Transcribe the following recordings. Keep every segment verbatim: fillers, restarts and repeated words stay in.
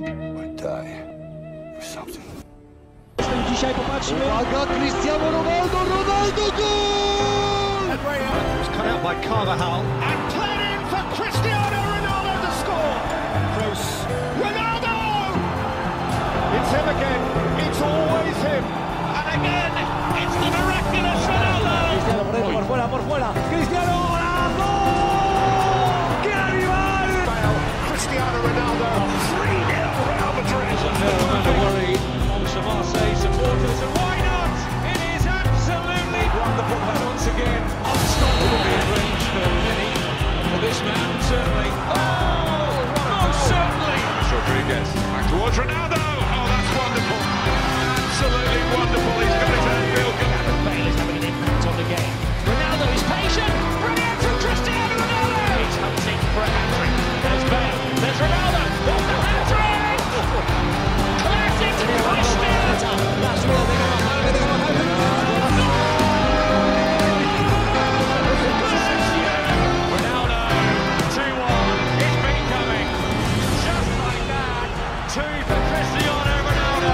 or die for something. Dzisiaj popatrzmy. Uwaga, Cristiano Ronaldo, Ronaldo, goal! It was cut out by Carvajal. And played in for Cristiano Ronaldo to score. Kroos. Ronaldo! It's him again. It's always him. And again, it's the miraculous Ronaldo. Cristiano por dentro, por fuera, por fuera. Cristiano, golazo! ¡Qué animal! Cristiano Ronaldo. three nil Real Madrid. No amount of worry amongst the Marseille supporters, and why not? It is absolutely wonderful. And once again, unstoppable range for many. For this man, certainly. Oh, most certainly. Rodriguez back towards Ronaldo. Oh, that's wonderful. Absolutely wonderful. He's got his own field goal. Bale is having an impact on the game. Ronaldo is patient. Brilliant from Cristiano Ronaldo. He's hunting for a hat-trick. There's Bale. There's Ronaldo. There's the hat-trick. Classic Cristiano. That's real. They go home. They go home. Ronaldo. two one. It's been coming. Just like that. Two for Cristiano Ronaldo.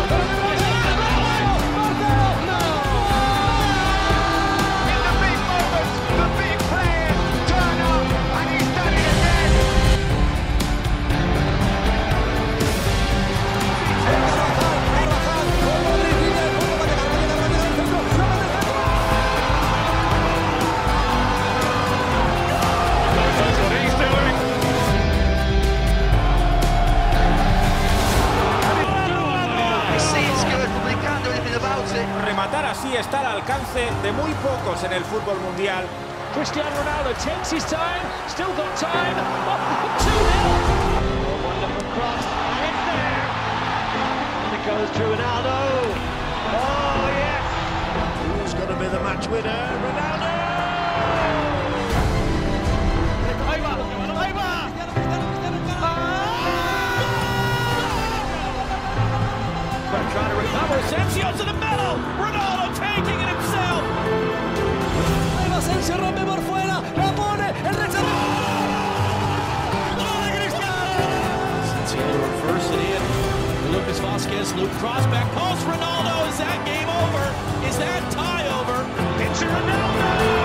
In the big moments, the big players turn up, and he's done it again. That's what he's doing. They say it's good, but they can't do anything about it. Rematar así está al alcance de muy pocos en el fútbol mundial. Cristiano Ronaldo takes his time. Still got time. Oh, two nil. Wonderful cross, and it's there. And it goes to Ronaldo. Oh, yes. Who's going to be the match winner? Ronaldo! Trying to recover. Asensio to the middle. Ronaldo taking it himself. Asensio rompe por fuera. La pone. El rechazo. ¡Gol de Cristiano! Asensio reverse it in. Lucas Vázquez. Luke cross back post. Ronaldo. Is that game over? Is that tie over? It's Ronaldo.